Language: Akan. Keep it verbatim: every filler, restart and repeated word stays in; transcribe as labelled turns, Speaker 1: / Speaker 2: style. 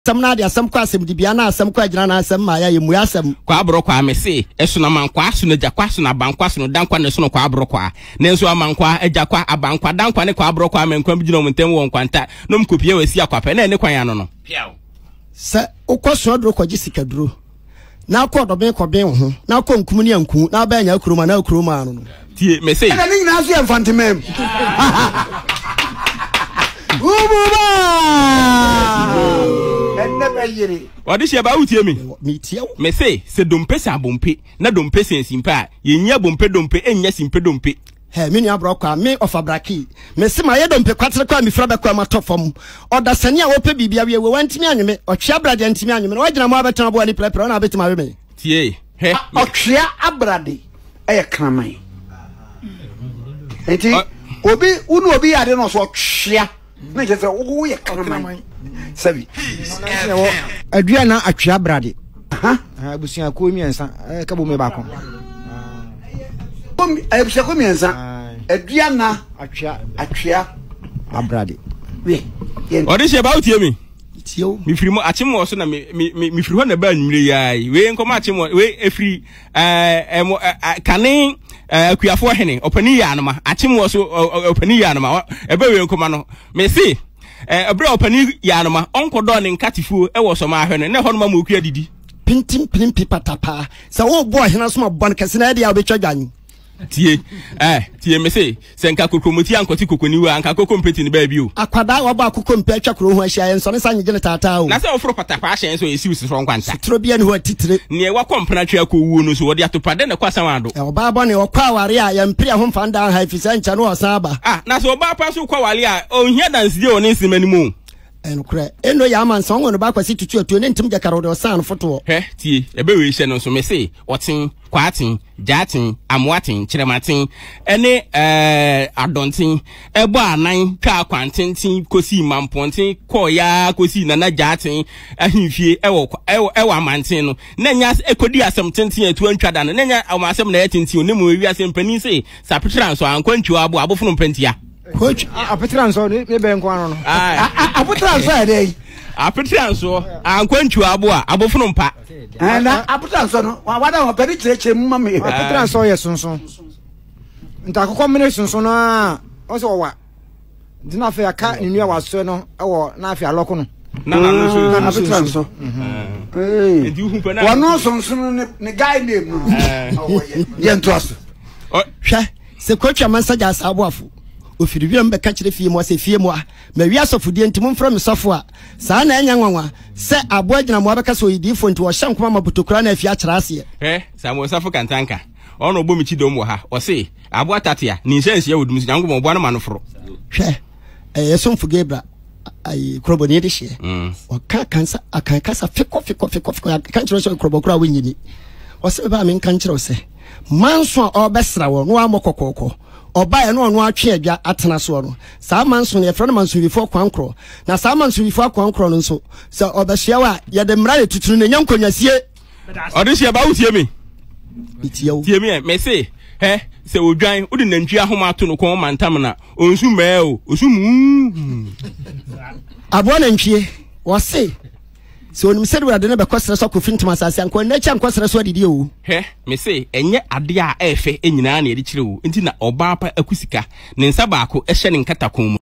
Speaker 1: atam na de asem kwa asem dibia na asem kwa gina na asem ma ya ye mu asem
Speaker 2: kwa abro kwa me se eso na mankwa so na jakwa so na bankwa so no dankwa ne so no kwa abro kwa ne nso amankwa ajakwa abankwa dankwa ne kwa abro kwa menkwa bi gina omuntem won kwanta no mkopie wasi akwape na ne kwan ya no no piawo
Speaker 1: se ukwaso adro kwa gisikaduro na akọ doben ko ben ho na akọ nkum ne anku na ba nya kuruma na kuruma no
Speaker 2: tie me se
Speaker 3: na ni na so enfantemem Ububa! Enne bayire.
Speaker 2: Odi she ba utie mi.
Speaker 1: Mi tie wo.
Speaker 2: Me say se dompe sa bompe na dompe sensimpa ye nya bompe dompe enya simpe dompe.
Speaker 1: He me nua bro kwa me ofa braki. Me se ma ye dompe kwatere kwa mi fra be kwa matofom. Oda sane a wo pe bibia we we wantimi anweme. Otwea brade antimi anweme. Na wagina mo abetan bo ani plepre na abetima we me.
Speaker 2: Tie. He.
Speaker 3: Otwea abrade eye kraman. Enti obi unu obi ade no so otwea. Na je say wo ye kraman. Sabi.
Speaker 4: Aduana atwea brade. Ha? Abusia ko miensa e ka bo me ba ko.
Speaker 3: Kom abusia ko miensa. Aduana
Speaker 4: atwea
Speaker 3: atwea
Speaker 4: abrade.
Speaker 3: We.
Speaker 2: Odi she ba utie mi.
Speaker 1: Tio.
Speaker 2: Mi firi mo achimo so na mi mi mi firi ho na ba nwire yayi. We nko ma achimo we efiri eh kanin akuafo hene opani ya anoma achimo so opani ya anoma ebe we nko ma no. Me si eh ebra opani ya anoma onko do ne nkatifuo e wo so ma ahwe no ne ho no ma mo okua didi.
Speaker 1: Pintim pimpi patapa. Sa wo bo hena so ma bon kese na dia obetwa dwan.
Speaker 2: Tie eh tie me say senka kokomoti ankoti kokoni wa anka kokompeti ni ba bi o
Speaker 1: akwada wo ba akokompe atwa kro ho ahia enso ne sanye gele tata o
Speaker 2: na se ofro patapa ahia so esi usi so nkwanta
Speaker 1: tro bia ne ho atitire
Speaker 2: ne wa kompena twa ko wuo no so wo de atopade ne kwasa wado
Speaker 1: e oba bo ne okwa aware a ya mpiri ho mfanda ha ifisa ncha no osan ba
Speaker 2: ah na se oba pa so kwa wale a ohia dance de oni nsimanimu
Speaker 1: enukre eno ya amansa onwo no ba kwasi tutu atu ne ntim jakaro de osan foto
Speaker 2: he tie ebe we hye no so me say otin kwatin jatin amwatin chirematin ene eh adontin ebo anan ka kwantintin kosi mampontin koya kosi nana jatin ahimfie ewo ewo amantin no na nya ekodi asem tintin atu antwada no na nya amasem na yatintin onemu wi asem panin say sapetran so ankwantu abo abofunu mpantia
Speaker 4: coach apetran so ne be nko ano no
Speaker 3: ah apetran so ade
Speaker 2: apetran so ankwantu abo a abofunu mpa
Speaker 3: na apetran so no wada ho pedi kireche mma me
Speaker 4: apetran so ye sonson nta kokko mene sonson no a o so wa dina fe aka nnua waso no e wo na afi aloko no
Speaker 2: na na no so
Speaker 3: apetran so eh
Speaker 2: edi hu pa na
Speaker 3: wano sonson ne guy name no eh ye ntoaso
Speaker 1: hwe se coach amansa ja saboafo ofiri wiem be ka kire fie mo se fie mo a ma wi asofudie ntim mfra me sofo a saa na enya nwanwa se abo agina mo abeka so yidi fo nti wo hye nkoma mabotokura na afia kyera ase
Speaker 2: eh samo safo kantanka ono obo michi dom wo ha o se abo atatia ni nsense ya wodum nyango mo bo na manofro
Speaker 1: hwe eh esomfu gebra ai krobo ne de hye o ka kansa akan kasa fiko fiko fiko fiko kan kyero so krobo kura wanyini o se ba me kan kyero se manso a obesra wo no amokokoko oba ye no ono atwe adwa atena so no saa manso ne frɛ no manso bifo kwankro na saa manso bifo kwankro no nso se obehia wa ye de mra le tuturu ne nyankonyasie
Speaker 2: ode hia ba utie mi
Speaker 1: itie wo
Speaker 2: tie mi me se he se odwan odi nantwi ahoma to no ko mantam na onsu mee o osu mu
Speaker 1: abo nantwie wo se so onim se de ne be kwasere so kofintima asase anko na cha nkwasere so adidi o
Speaker 2: he me se enye ade a efe enyina na edi kire o nti na oba pa akusika ne nsa baako ehye ne nkatakon